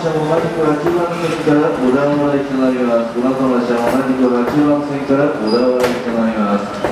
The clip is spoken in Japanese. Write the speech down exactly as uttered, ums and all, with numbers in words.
車も同じくはちばん線から小田原行きとなります。この後の列車も同じくはちばん線から小田原行きとなります。